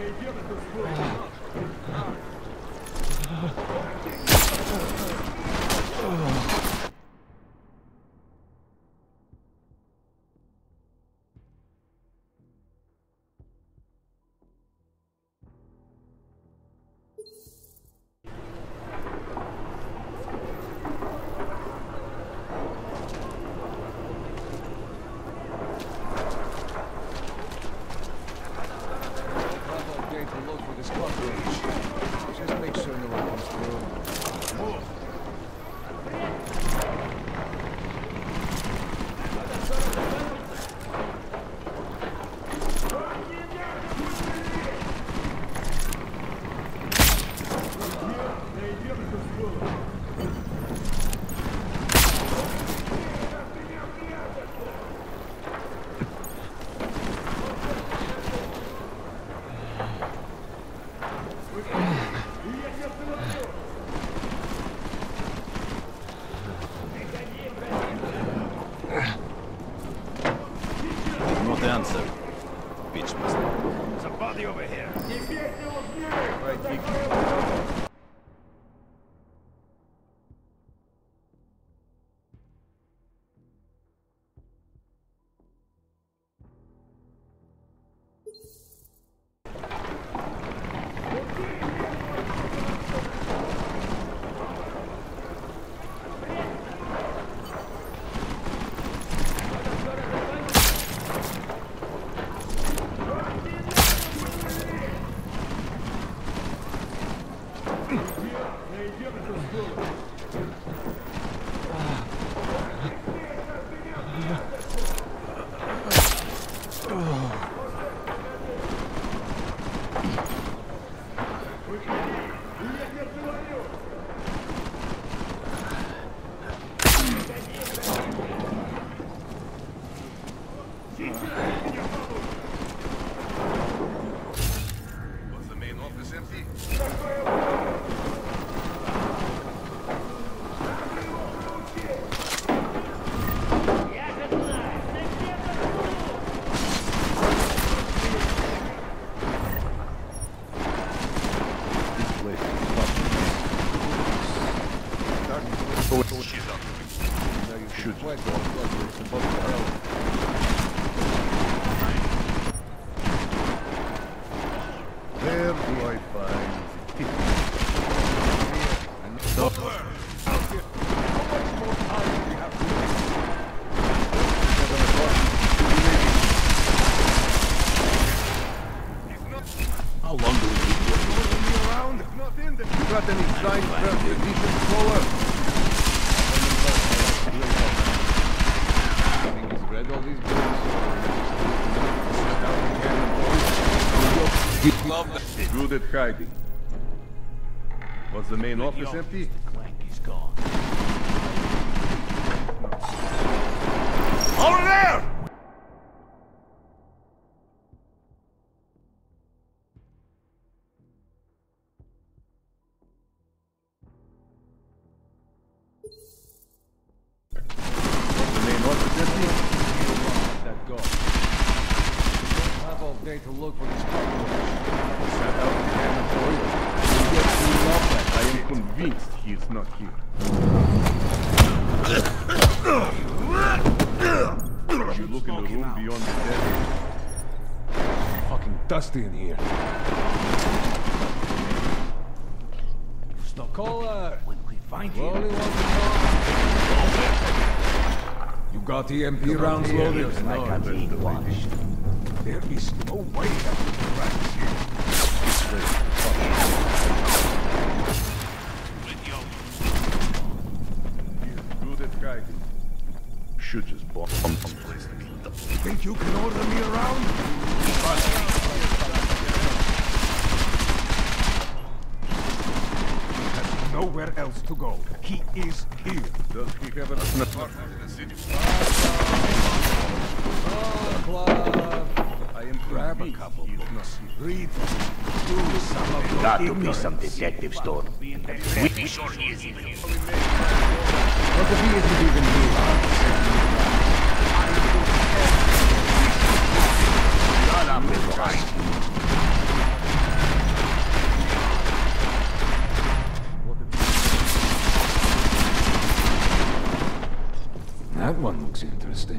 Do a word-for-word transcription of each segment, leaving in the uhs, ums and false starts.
Good at hiding. Was the main office empty? Clank is gone. Over there! Was the main office empty? That door. Don't have all day to look for this cockroach. Set out the cannon for you. You'll get cleaned up that. I am convinced he is not here. You look in the room beyond the dead. It's fucking dusty in here. Caller! When we find You him, only want to talk. You got the M P rounds loaded? feels like I'm being watched. There is no way that we can practice here. He's good at hiding. Should just bomb someplace to keep them. Think you can order me around? Nowhere else to go. He is here. Does he have an apartment in the city? Oh, Club. I am grab a couple books. Read them. Do some of your That took me ignorance. some detective store. We sure he is in here. What if he isn't even here? Shut up, Mister White.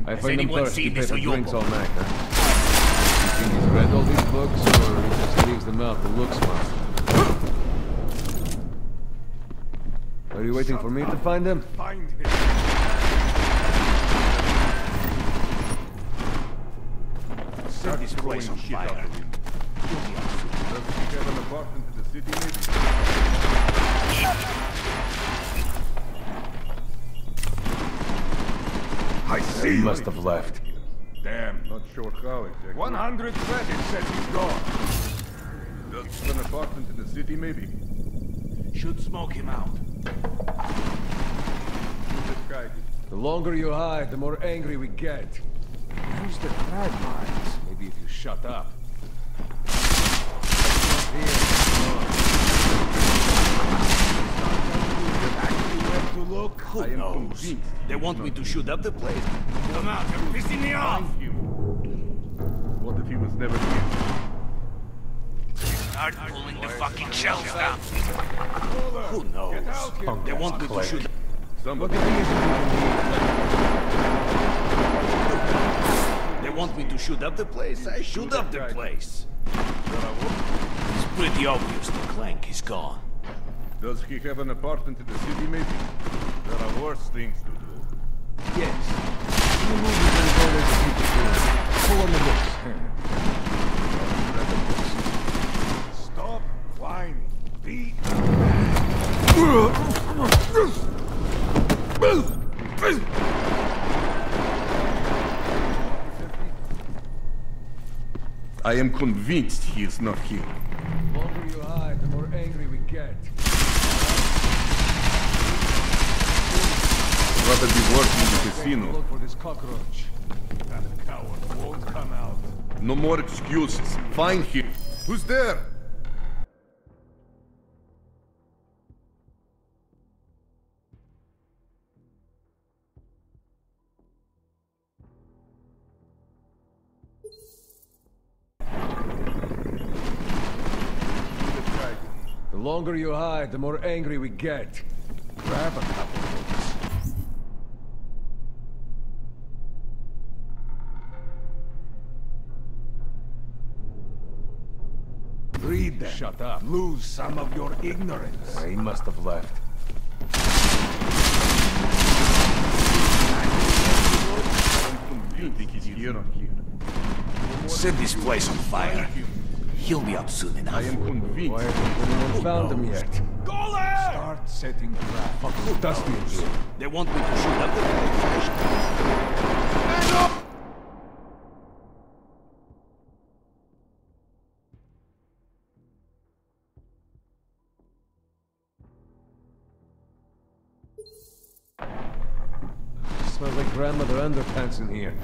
I Has find them anyone thirsty, seen pay this for drinks Oyobo? all night, huh? You think he's read all these books, or he just leaves them out to look smart? Are you waiting for me to find him? Find him. Set this place on fire. Does he have an apartment in the city, maybe? I see. He must have left. Damn. Not sure how exactly. one hundred credits says he's gone. Does he have an apartment in the city, maybe? Should smoke him out. This guy. The longer you hide, the more angry we get. Who's the crowd minds? Maybe if you shut up. To look, who I am knows? convinced They want me to shoot up the place. Come out, you're pissing me off! Find him. What if he was never here? Start pulling the fucking shells down. Who Get knows? out here. They want me to shoot. Somebody. They want me to shoot up the place. I shoot up the place. It's pretty obvious the Clank is gone. Does he have an apartment in the city, maybe? There are worse things to do. Yes. In the movies, there's always a secret room. Pull on the books. Stop whining. Be. I am convinced he is not here. The longer you hide, the more angry we get. Rather be working in the casino. Look for this cockroach. That coward won't come out. No more excuses. Find him. Who's there? The longer you hide, the more angry we get. Grab a couple of books. Read them. Shut up. Lose some of your ignorance. He must have left. You think he's here or here? Set this place on fire. He'll be out soon enough. I am Why convinced. hasn't anyone found him yet? Go there! Start setting traps. Fuck, dusty in here. They want me to shoot up the place. Stand up! Smells like grandmother underpants in here.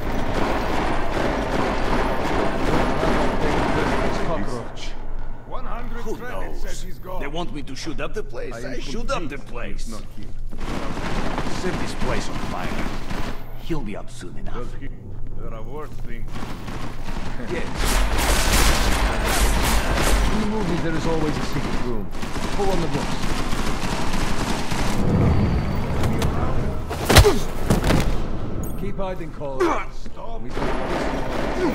This cockroach. one hundred Who credits says knows? he's gone. They want me to shoot up the place. I I, am shoot up the convinced place. he's not here. Set this place on fire. He'll be out soon enough. Does he? There are worse things. Yes. In the movies, there is always a secret room. Pull on the books. Keep hiding, Cole. Stop. We don't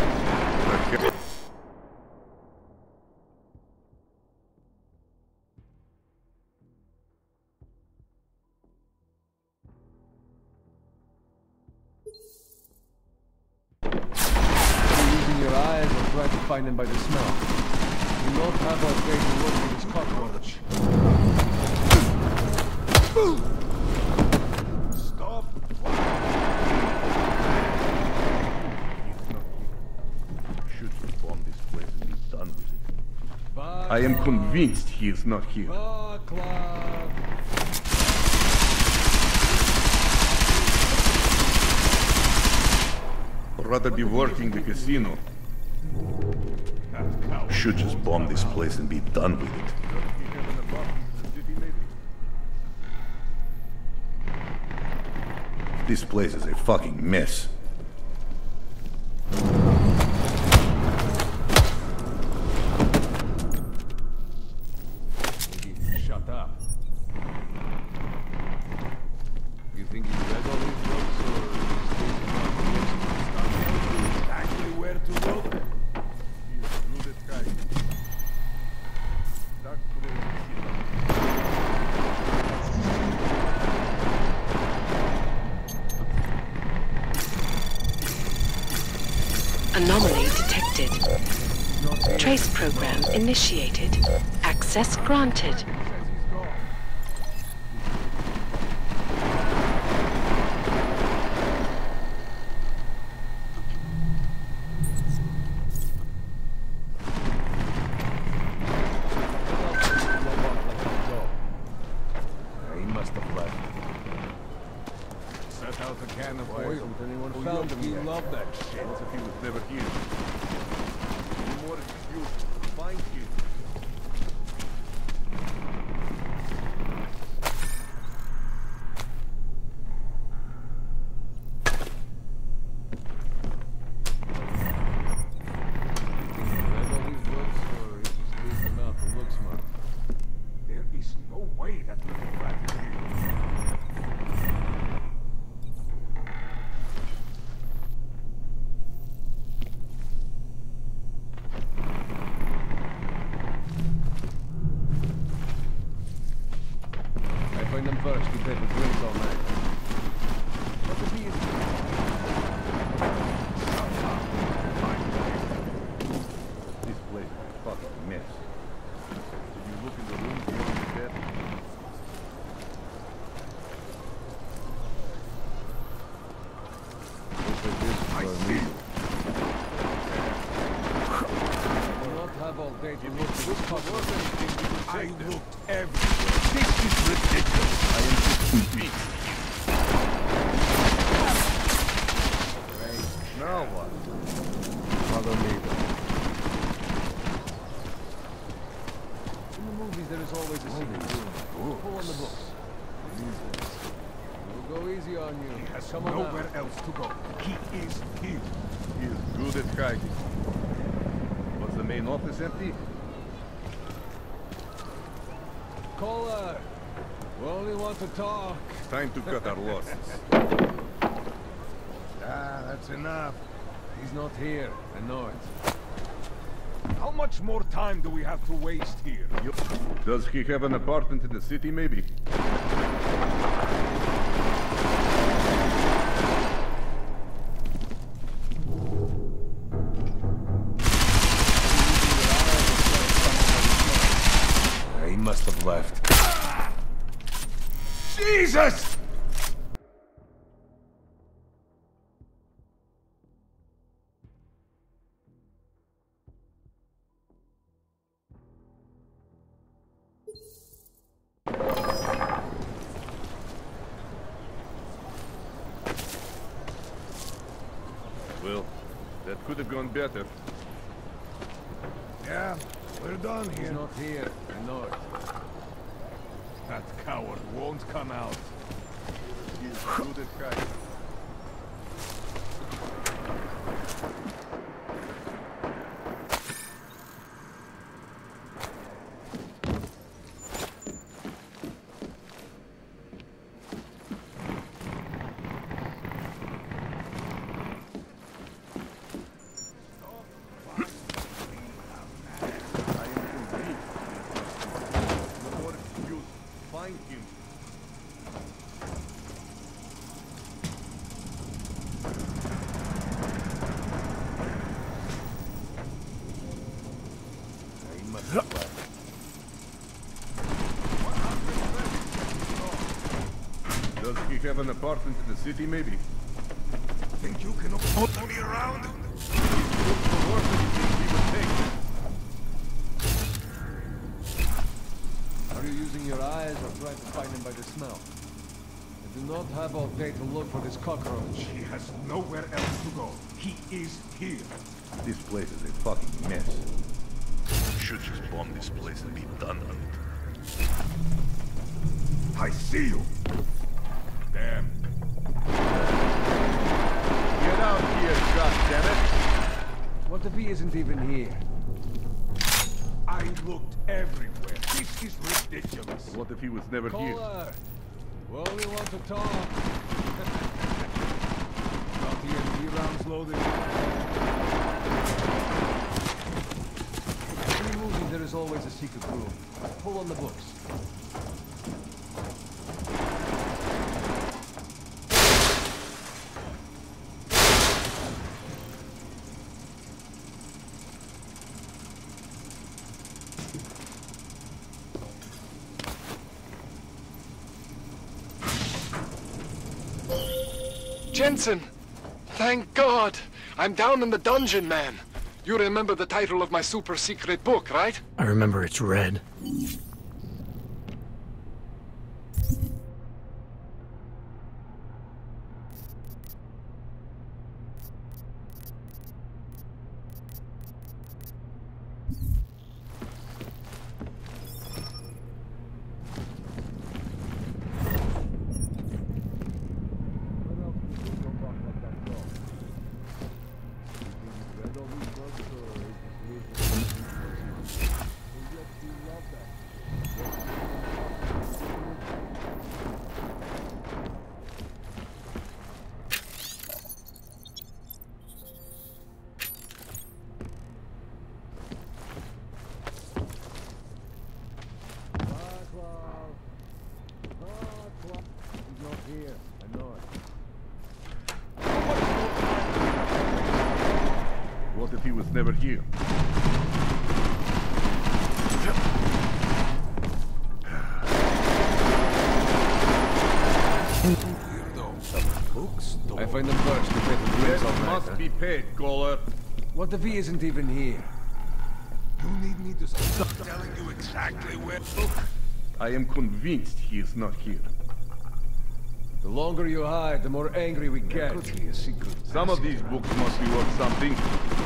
using your eyes or try to find them by the smell. You don't have our day to look for this cockroach. Stop. Should have bombed this place and be done with it. Bye. I am convinced he is not here. Baclav. Rather be working the casino. Should just bomb this place and be done with it. This place is a fucking mess. Shut up. You think he's read all these books, or is he Trace program initiated. Access granted. Says he's gone. He must have left. Set out a can of Why oil. hasn't anyone Oh, found you- him you yet? love that shit. What if he was never here? Any more excuse? Find him. Read all these books, or he just leaves them out to look smart? There is no way that little rat is here. I find them first, keep paper drinks all night. What the he is This place is a fucking mess. Did you look in the room beyond the bed? I see. do not have all day to look for this cover. I looked everywhere. This is ridiculous. I am just beat. Now what? Follow me. In the movies, there is always a secret room. Pull on the books. We'll go easy on you. He has Come on nowhere out. else to go. He is here. He is good at hiding. Was the main office empty? Caller, we only want to talk. Time to cut our losses. Ah, that's enough. He's not here. I know it. How much more time do we have to waste here? Does he have an apartment in the city, maybe? He must have left. Jesus! Well, that could have gone better. Yeah, we're done He's here. not here. I know it. That coward won't come out. He's good at hiding. I am convinced. No more excuse. Find him. He must have left. Does he have an apartment in the city, maybe? Think you can follow me around? Look for work anything he would take. Are you using your eyes or trying to find him by the smell? I do not have all day to look for this cockroach. He has nowhere else to go. He is here. This place is a fucking mess. Should just bomb this place and be done with it. I see you. Damn. Get out here, goddammit! What if he isn't even here? I looked everywhere. This is ridiculous. What if he was never here? Caller, we only want to talk. Got the M P rounds loaded. In the movies, there is always a secret room. Pull on the books. Jensen! Thank God! I'm down in the dungeon, man. You remember the title of my super secret book, right? I remember it's red. What if he was never here? I find them first to pay the bills all That night, must huh? be paid, Goller. What if he isn't even here? You need me to stop telling you exactly where. Look, I am convinced he is not here. The longer you hide, the more angry we get. There could be a secret. Some of these books must be worth something.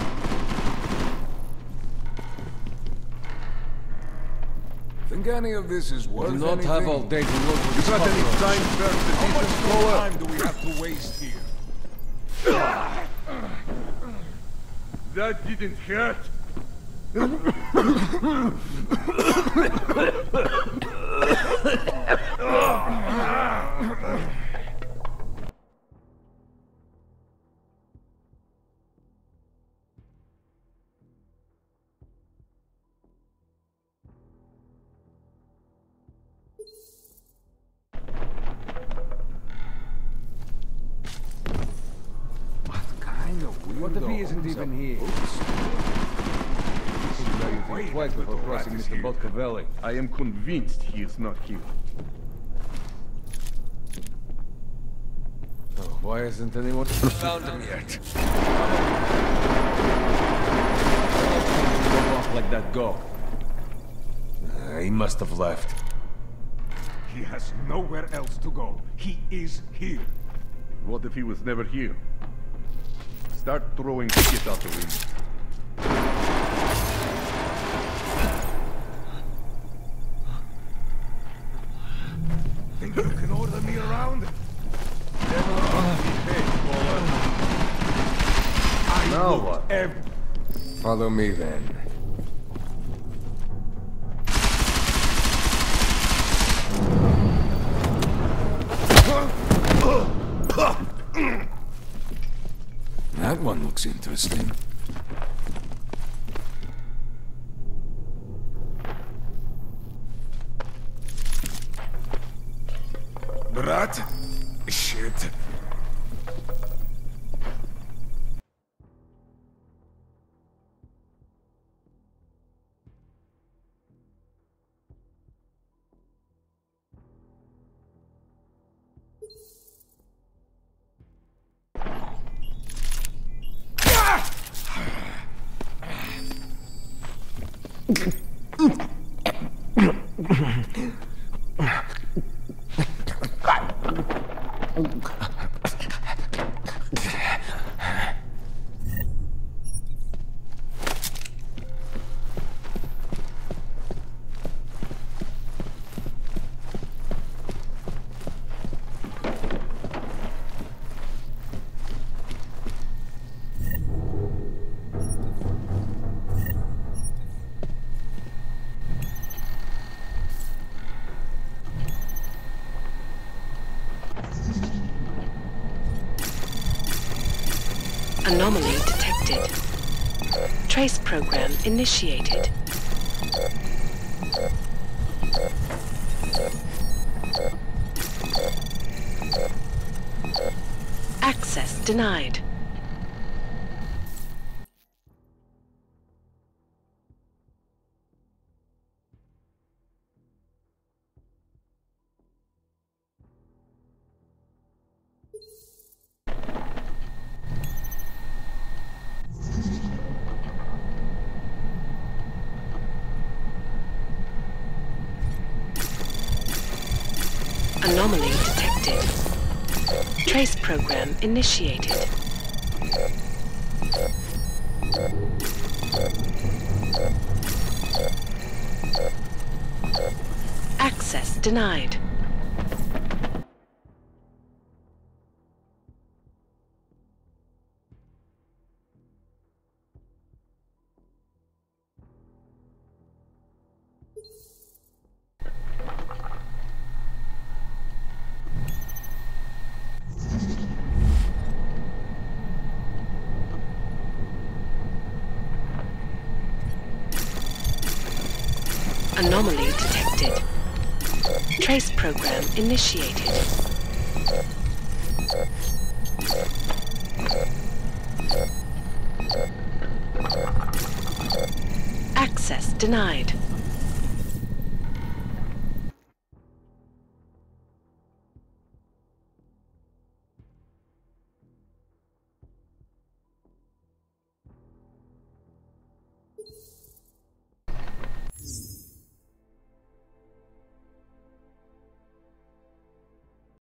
think any of this is worth Do not anything? have all day to look for You this got any cockroach. signs for How the much decent more Goller? time do we have to waste here? That didn't hurt. What if he isn't even here? Now you think twice before crossing Mister Botcavelli. I am convinced he is not here. Oh, why hasn't anyone found him yet? Go off like that go. Uh, he must have left. He has nowhere else to go. He is here. What if he was never here? Start throwing shit out the window. Think you can order me around? I Now looked what? ev- Follow me then. That one looks interesting. Brat? Shit. Anomaly detected. Trace program initiated. Access denied. Anomaly detected. Trace program initiated. Access denied. Anomaly detected. Trace program initiated. Access denied.